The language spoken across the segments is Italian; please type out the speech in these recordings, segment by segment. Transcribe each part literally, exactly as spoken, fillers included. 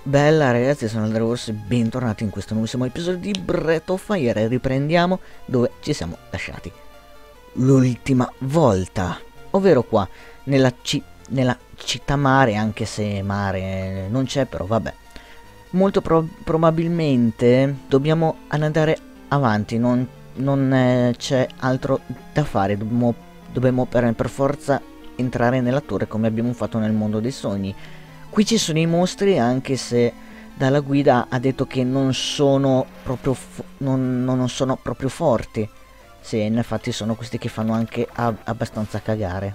Bella ragazzi, sono Aldravorso e bentornati in questo nuovissimo episodio di Breath of Fire. Riprendiamo dove ci siamo lasciati l'ultima volta, ovvero qua nella, ci nella città mare, anche se mare non c'è, però vabbè. Molto pro probabilmente dobbiamo andare avanti, non, non eh, c'è altro da fare, dobbiamo, dobbiamo per, per forza entrare nella torre come abbiamo fatto nel mondo dei sogni. Qui ci sono i mostri, anche se dalla guida ha detto che non sono proprio non, non sono proprio forti. Sì, infatti sono questi che fanno anche ab abbastanza cagare.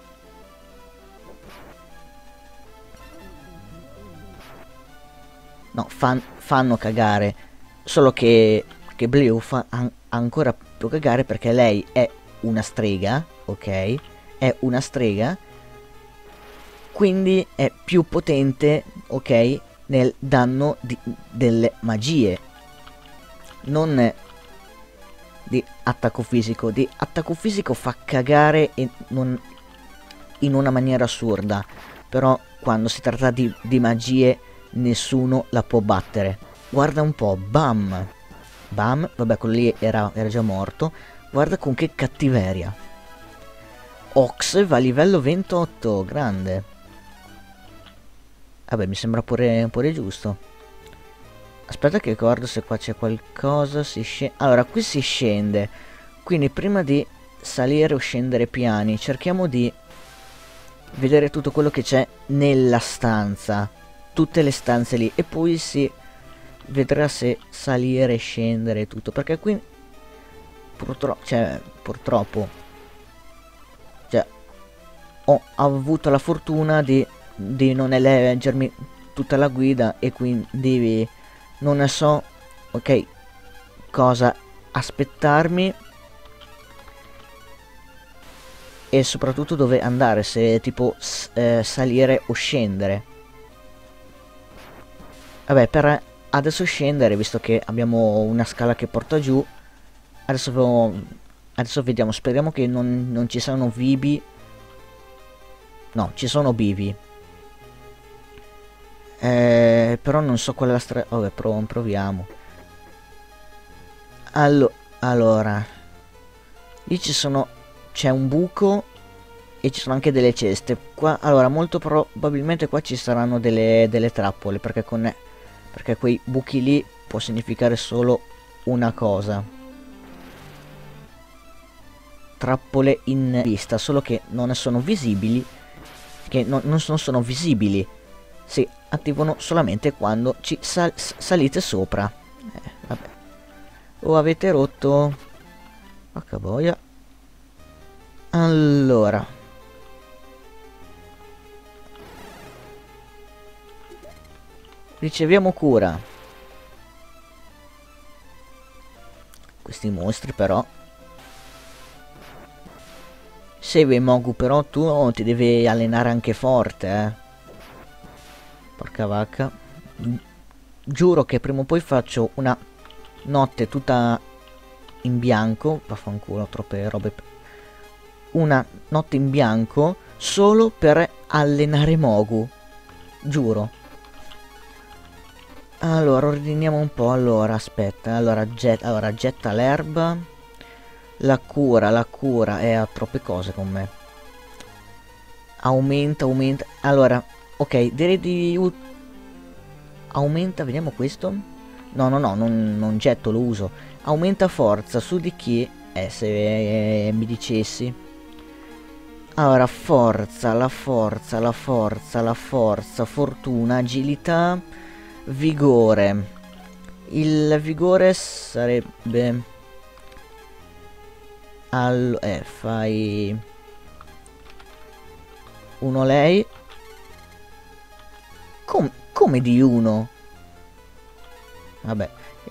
No, fan fanno cagare. Solo che, che Blue fa an ancora più cagare perché lei è una strega, ok? È una strega. Quindi è più potente, ok, nel danno di, delle magie. Non di attacco fisico. Di attacco fisico fa cagare e non, in una maniera assurda. Però quando si tratta di, di magie nessuno la può battere. Guarda un po', bam. Bam, vabbè, quello lì era, era già morto. Guarda con che cattiveria. Ox va a livello ventotto, grande. Vabbè, mi sembra pure, pure giusto. Aspetta che ricordo se qua c'è qualcosa. Si scende. Allora, qui si scende. Quindi prima di salire o scendere piani, cerchiamo di vedere tutto quello che c'è nella stanza. Tutte le stanze lì. E poi si vedrà se salire e scendere e tutto. Perché qui purtroppo, cioè, purtroppo, cioè, ho avuto la fortuna di di non leggermi tutta la guida e quindi non ne so, ok, cosa aspettarmi e soprattutto dove andare, se tipo eh, salire o scendere. Vabbè, per adesso scendere, visto che abbiamo una scala che porta giù, adesso, adesso vediamo, speriamo che non, non ci siano vivi. No, ci sono vivi. Eh, però non so qual è la strada. Vabbè, prov proviamo. Allo allora, lì ci sono. C'è un buco e ci sono anche delle ceste. Qua, allora, molto probabilmente qua ci saranno delle, delle trappole. Perché con perché quei buchi lì può significare solo una cosa. Trappole in vista, solo che non sono visibili. Che non, non sono, sono visibili. Si attivano solamente quando ci sal salite sopra. Eh, vabbè. O avete rotto. Porca boia. Allora. Riceviamo cura. Questi mostri però. Segue Mogu, però tu ti devi allenare anche forte, eh. Porca vacca. Giuro che prima o poi faccio una notte tutta in bianco. Vaffanculo, troppe robe. Una notte in bianco solo per allenare Mogu. Giuro. Allora, ordiniamo un po'. Allora, aspetta. Allora, get allora getta l'erba. La cura, la cura. Eh, ha troppe cose con me. Aumenta, aumenta. Allora, ok, direi di aumenta, vediamo questo. No, no, no, non, non getto, lo uso. Aumenta forza, su di chi? Eh, se eh, mi dicessi. Allora, forza, la forza, la forza, la forza, fortuna, agilità, vigore. Il vigore sarebbe... Allora, eh, fai... Uno lei. Com come di uno? Vabbè,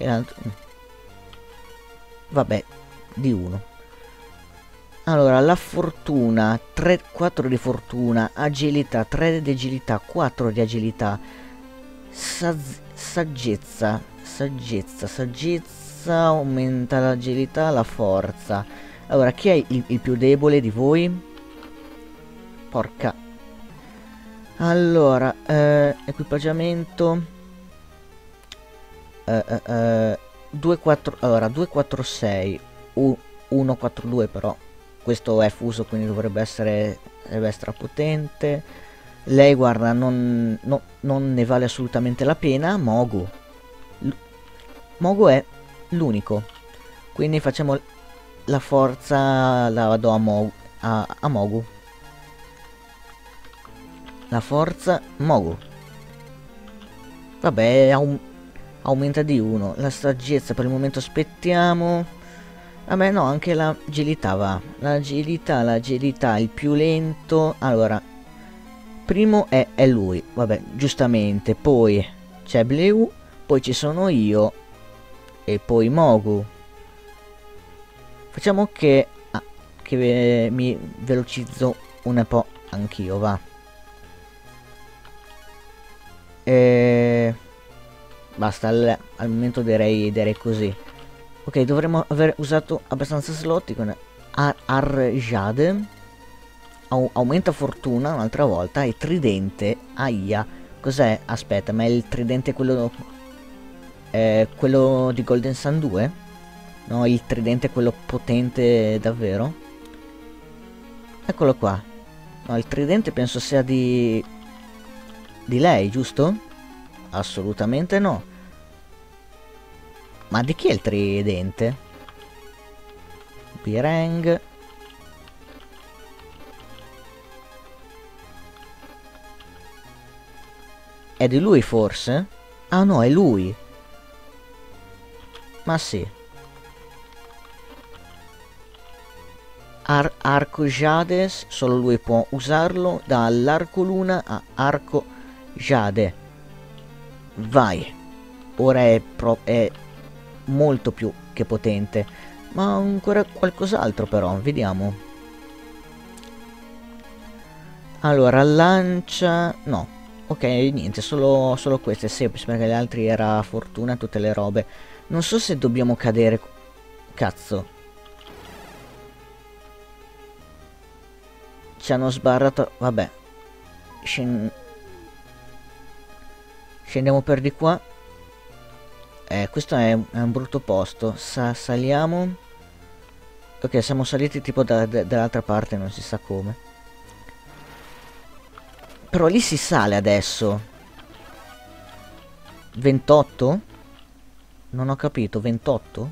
vabbè, di uno. Allora, la fortuna, tre, quattro di fortuna, agilità, tre di agilità, quattro di agilità, Saz saggezza, saggezza, saggezza, aumenta l'agilità, la forza. Allora, chi è il, il più debole di voi? Porca. Allora, eh, equipaggiamento. eh, eh, eh, due quattro, allora due quattro sei, uno quattro due, però questo è fuso, quindi dovrebbe essere, deve essere potente. Lei, guarda, non, no, non ne vale assolutamente la pena. Mogu. L Mogu è l'unico. Quindi facciamo la forza, la do a, Mo a, a Mogu. La forza Mogu. Vabbè, aum aumenta di uno. La saggezza per il momento aspettiamo. Vabbè, no, anche l'agilità va. L'agilità, l'agilità, il più lento. Allora, primo è, è lui, vabbè, giustamente. Poi c'è Bleu, poi ci sono io e poi Mogu. Facciamo che, ah, che ve mi velocizzo un po' anch'io, va. E basta, al, al momento direi, direi così. Ok, dovremmo aver usato abbastanza slot con Ar Arjade. Au aumenta fortuna un'altra volta. E tridente. Aia. Cos'è? Aspetta, ma è il tridente quello... Eh, quello di Golden Sun due? No, il tridente quello potente davvero? Eccolo qua. No, il tridente penso sia di... di lei, giusto? Assolutamente no. Ma di chi è il tridente? Bireng. È di lui forse? Ah no, è lui. Ma sì. Ar arco Jades, solo lui può usarlo. Dall'arco luna a arco Jade. Vai. Ora è, pro è molto più che potente. Ma ancora qualcos'altro però, vediamo. Allora, lancia... no. Ok, niente, solo, solo queste, semplice, perché le altre era fortuna, tutte le robe. Non so se dobbiamo cadere... Cazzo. Ci hanno sbarrato... Vabbè. Scen... Scendiamo per di qua. Eh, questo è, è un brutto posto. Sa saliamo. Ok, siamo saliti tipo da, da, dall'altra parte, non si sa come. Però lì si sale adesso. ventotto? Non ho capito, ventotto?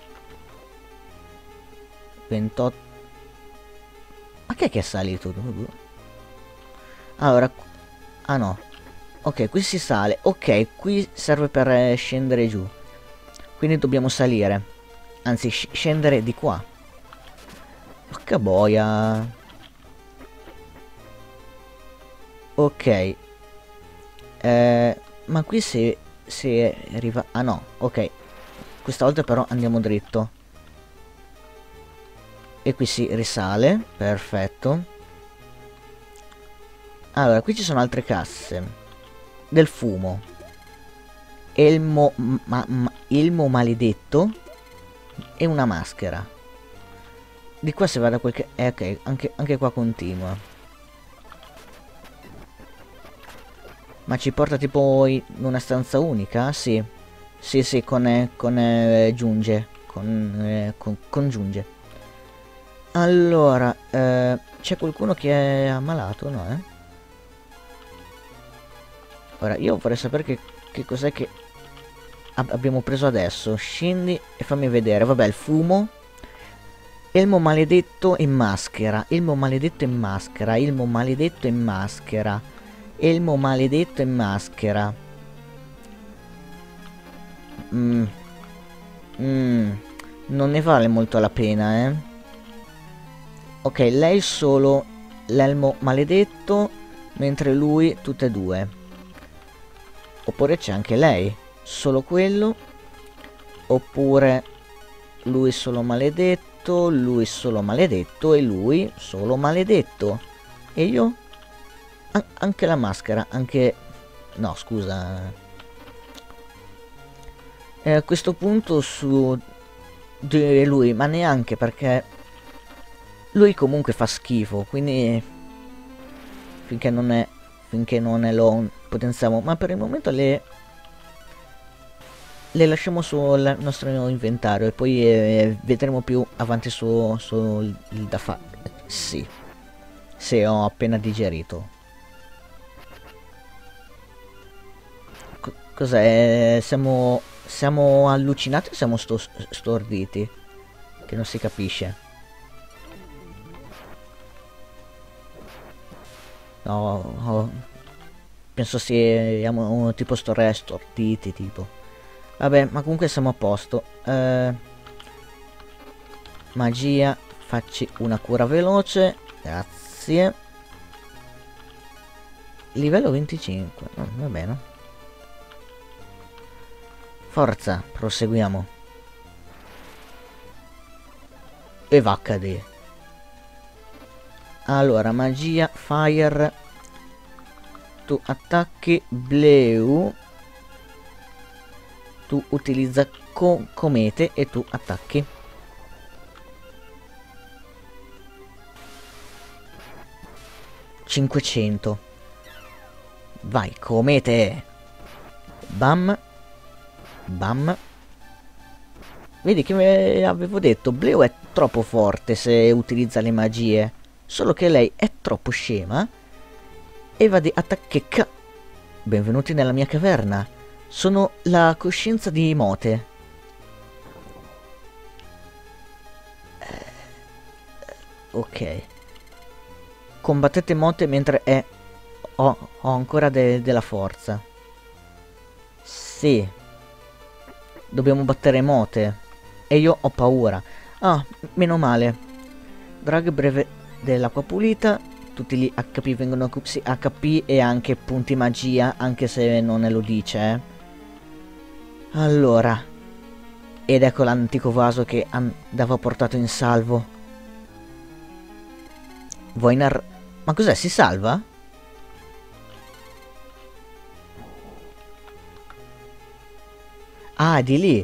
ventotto. Ma che è che è salito? Allora, ah no. Ok, qui si sale. Ok, qui serve per eh, scendere giù. Quindi dobbiamo salire. Anzi, sc scendere di qua. Porca boia. Ok. Eh, ma qui se, se arriva... Ah no, ok. Questa volta però andiamo dritto. E qui si risale. Perfetto. Allora, qui ci sono altre casse. Del fumo. Elmo, ma, ma, elmo maledetto. E una maschera. Di qua se va da quel che... Eh, ok, anche, anche qua continua. Ma ci porta tipo in una stanza unica? Sì. Sì, sì, con... Eh, con eh, giunge. Con, eh, con, congiunge. Allora, eh, c'è qualcuno che è ammalato, no, eh? Ora, io vorrei sapere che, che cos'è che ab abbiamo preso adesso. Scendi e fammi vedere. Vabbè, il fumo. Elmo maledetto in maschera. Elmo maledetto in maschera. Elmo maledetto in maschera. Elmo maledetto in maschera. Mm. Mm. Non ne vale molto la pena, eh. Ok, lei solo l'elmo maledetto, mentre lui tutte e due. Oppure c'è anche lei, solo quello. Oppure lui solo maledetto, lui solo maledetto e lui solo maledetto. E io? An anche la maschera, anche... No, scusa. E a questo punto su di lui, ma neanche, perché lui comunque fa schifo, quindi finché non è finché non è lo potenziamo, ma per il momento le le lasciamo sul nostro inventario e poi eh, vedremo più avanti su, su il da fare. Sì, sì, ho appena digerito. Co- cos'è? Siamo, siamo allucinati o siamo sto- storditi? Che non si capisce. No, oh, penso siamo tipo sto storditi, tipo. Vabbè, ma comunque siamo a posto. Eh, magia, facci una cura veloce. Grazie. Livello venticinque. Oh, va bene. Forza, proseguiamo. E va a cadere. Allora, magia, fire. Tu attacchi, bleu. Tu utilizza co comete e tu attacchi. cinquecento. Vai, comete. Bam. Bam. Vedi che avevo detto, Bleu è troppo forte se utilizza le magie. Solo che lei è troppo scema. E va di attacchi. Benvenuti nella mia caverna. Sono la coscienza di Mote. Eh, ok. Combattete Mote mentre è... Ho, ho ancora de della forza. Sì. Dobbiamo battere Mote. E io ho paura. Ah, meno male. Drag breve dell'acqua pulita. Tutti gli H P vengono... Sì, H P e anche punti magia, anche se non lo dice, eh. Allora. Ed ecco l'antico vaso che andava portato in salvo. Vuoi nar... Ma cos'è? Si salva? Ah, di lì.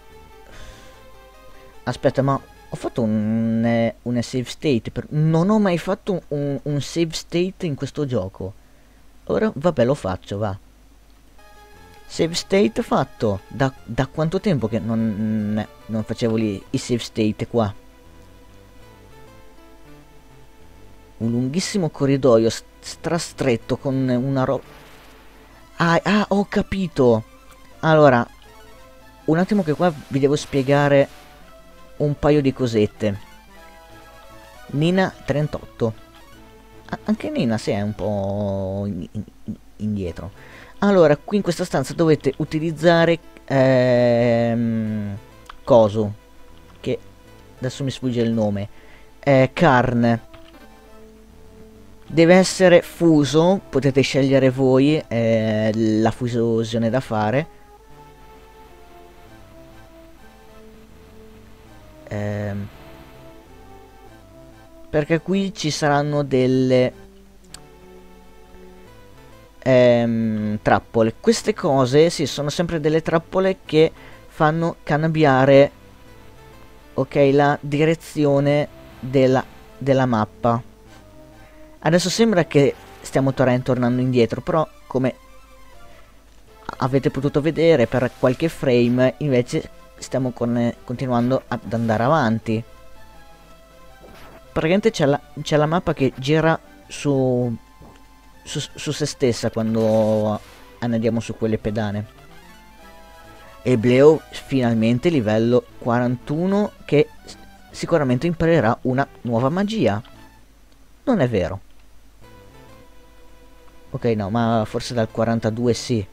Aspetta, ma ho fatto un, eh, una save state. Per... Non ho mai fatto un, un save state in questo gioco. Ora, vabbè, lo faccio, va. Save state fatto. Da, da quanto tempo che non, non facevo lì i save state qua? Un lunghissimo corridoio strastretto con una roba... Ah, ah, ho capito. Allora, un attimo che qua vi devo spiegare un paio di cosette. Nina trentotto. Ah, anche Nina si è un po' in, in, indietro. Allora, qui in questa stanza dovete utilizzare ehm, coso, che adesso mi sfugge il nome. Eh, Carn. Deve essere fuso, potete scegliere voi eh, la fusione da fare. Ehm, perché qui ci saranno delle ehm, trappole. Queste cose, sì, sono sempre delle trappole che fanno cambiare, ok, la direzione della, della mappa. Adesso sembra che stiamo tornando indietro, però come avete potuto vedere per qualche frame, invece stiamo con continuando ad andare avanti. Praticamente c'è la, c'è la mappa che gira su, su, su se stessa quando andiamo su quelle pedane. E Bleu finalmente livello quarantuno, che sicuramente imparerà una nuova magia. Non è vero. Ok, no, ma forse dal quarantadue sì.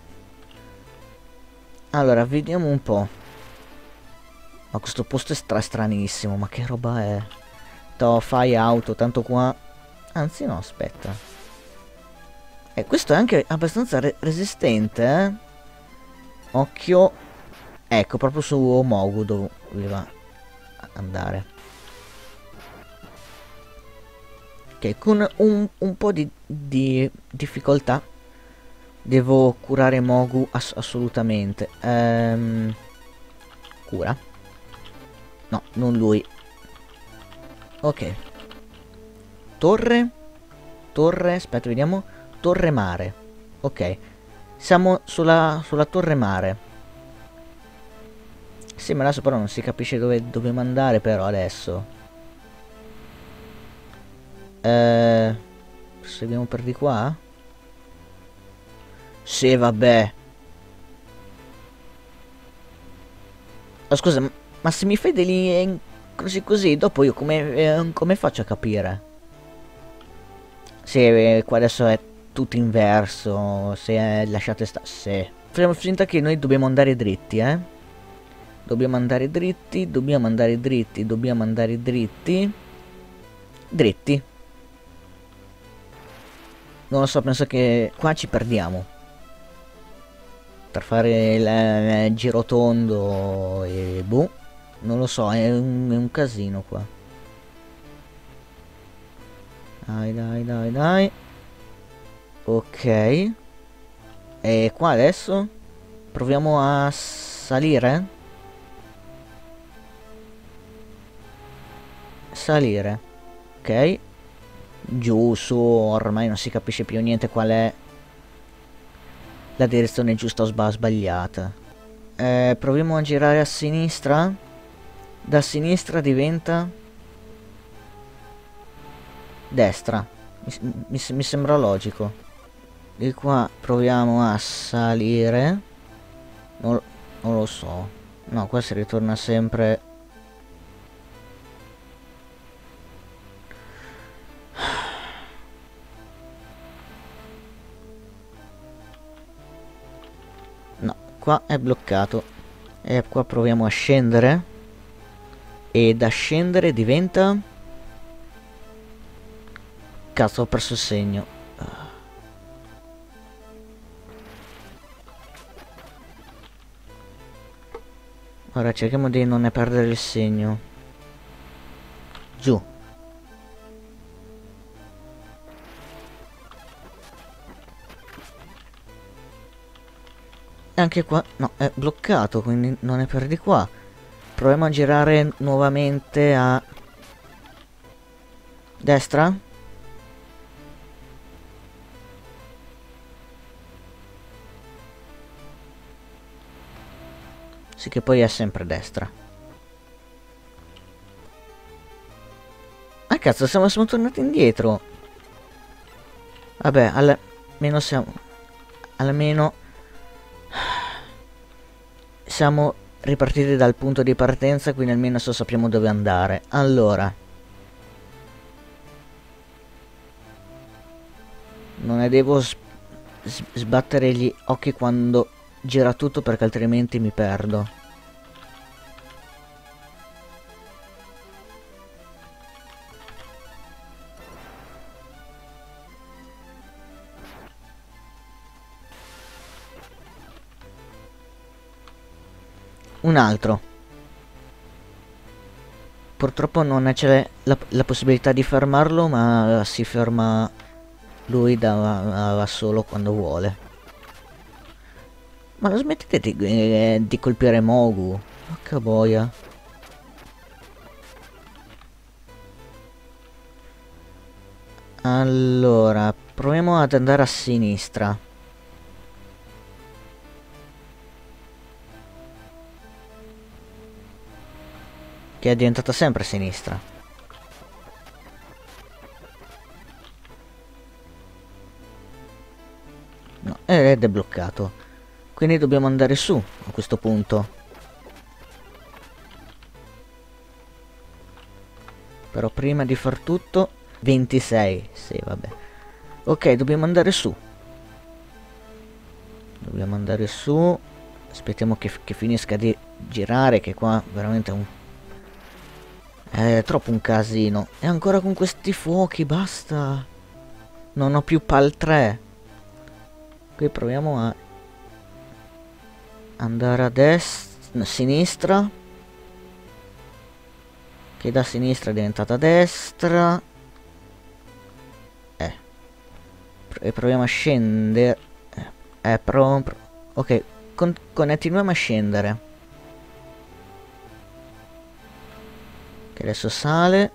Allora, vediamo un po'. Ma questo posto è stra stranissimo, ma che roba è? To, fai auto, tanto qua... Anzi no, aspetta. E questo è anche abbastanza re resistente, eh? Occhio. Ecco, proprio su Mogu doveva andare. Ok, con un, un po' di, di difficoltà devo curare Mogu ass assolutamente. Ehm, cura. No, non lui. Ok. Torre. Torre, aspetta, vediamo. Torre mare. Ok. Siamo sulla, sulla torre mare. Sì, ma adesso però non si capisce dove dobbiamo andare però adesso. Eh... Seguiamo per di qua? Sì, vabbè. Oh, scusa, ma ma se mi fai degli... eh, così così, dopo io come, eh, come faccio a capire? Sì, eh, qua adesso è tutto inverso, se è, lasciate stare... Sì. Facciamo finta che noi dobbiamo andare dritti, eh? Dobbiamo andare dritti, dobbiamo andare dritti, dobbiamo andare dritti. Dritti. Non lo so, penso che qua ci perdiamo. Per fare il, il girotondo e boh. Non lo so, è un, è un casino qua. Dai, dai, dai, dai. Ok. E qua adesso? Proviamo a salire? Salire. Ok. Giù, su, ormai non si capisce più niente qual è la direzione giusta o sba- sbagliata. Eh, proviamo a girare a sinistra. Da sinistra diventa destra. Mi, mi, mi sembra logico. Di qua proviamo a salire. Non, non lo so. No, qua si ritorna sempre. No, qua è bloccato. E qua proviamo a scendere. E da scendere diventa... Cazzo, ho perso il segno. Ora cerchiamo di non ne perdere il segno. Giù. E anche qua... No, è bloccato, quindi non è per di qua. Proviamo a girare nuovamente a... destra? Sì, che poi è sempre destra. Ah cazzo, siamo, siamo tornati indietro. Vabbè, almeno siamo... Almeno... Siamo ripartiti dal punto di partenza, quindi almeno adesso sappiamo dove andare. Allora... Non ne devo s s sbattere gli occhi quando gira tutto perché altrimenti mi perdo. Un altro. Purtroppo non c'è la, la possibilità di fermarlo, ma si ferma lui da, da solo quando vuole. Ma lo smettete di, eh, di colpire Mogu? Porca boia. Allora, proviamo ad andare a sinistra. Che è diventata sempre a sinistra. No, ed è bloccato. Quindi dobbiamo andare su a questo punto. Però prima di far tutto... ventisei, sì vabbè. Ok, dobbiamo andare su. Dobbiamo andare su. Aspettiamo che, che finisca di girare, che qua veramente è un... È troppo un casino. E ancora con questi fuochi, basta. Non ho più pal tre. Qui proviamo a andare a destra, a sinistra. Che da sinistra è diventata destra. Eh. E proviamo a scendere. Eh, eh pro, pro. Ok, con continuiamo a scendere. Che adesso sale.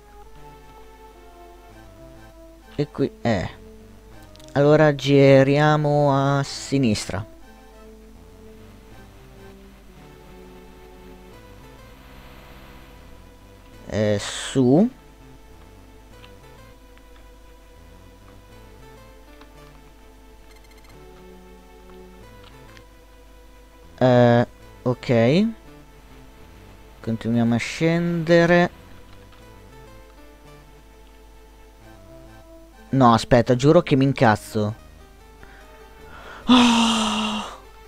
E qui, eh. Allora giriamo a sinistra. su. Uh, ok. Continuiamo a scendere. No, aspetta, giuro che mi incazzo. Oh,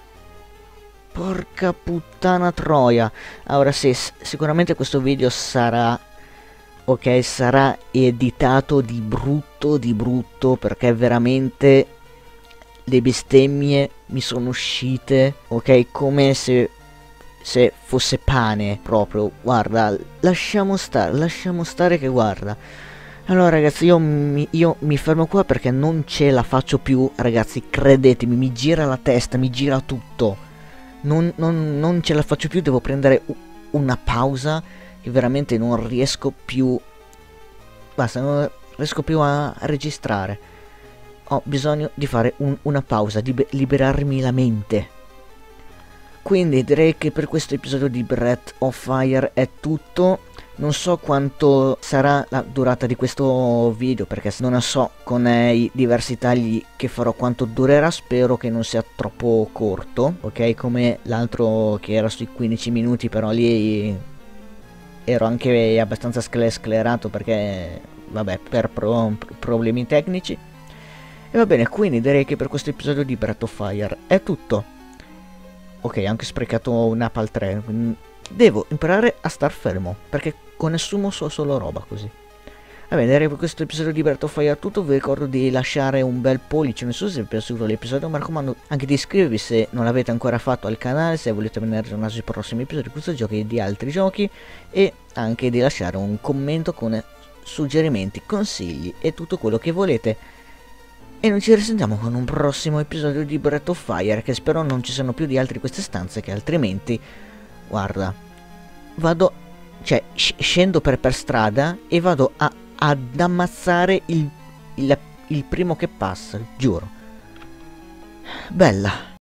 porca puttana troia. Allora sì, sicuramente questo video sarà... Ok, sarà editato di brutto, di brutto, perché veramente le bestemmie mi sono uscite, ok, come se, se fosse pane proprio. Guarda, lasciamo stare, lasciamo stare che guarda. Allora ragazzi, io mi, io mi fermo qua perché non ce la faccio più, ragazzi, credetemi, mi gira la testa, mi gira tutto. Non, non, non ce la faccio più, devo prendere una pausa, che veramente non riesco più. Basta, non riesco più a registrare. Ho bisogno di fare un, una pausa, di liberarmi la mente. Quindi direi che per questo episodio di Breath of Fire è tutto. Non so quanto sarà la durata di questo video, perché non so con i diversi tagli che farò quanto durerà. Spero che non sia troppo corto, ok, come l'altro che era sui quindici minuti, però lì ero anche abbastanza sclerato perché, vabbè, per pro problemi tecnici. E va bene, quindi direi che per questo episodio di Breath of Fire è tutto. Ok, ho anche sprecato un Apple tre. Devo imparare a star fermo, perché con nessuno so solo roba così. Va bene, direi per questo episodio di Breath of Fire è tutto. Vi ricordo di lasciare un bel pollice in su se vi è piaciuto l'episodio. Mi raccomando anche di iscrivervi se non l'avete ancora fatto al canale, se volete venire aggiornati sui prossimi episodi di questo gioco e di altri giochi. E anche di lasciare un commento con suggerimenti, consigli e tutto quello che volete. E noi ci risentiamo con un prossimo episodio di Breath of Fire, che spero non ci siano più di altri queste stanze, che altrimenti, guarda, vado, cioè scendo per, per strada e vado a, ad ammazzare il, il, il primo che passa, giuro. Bella.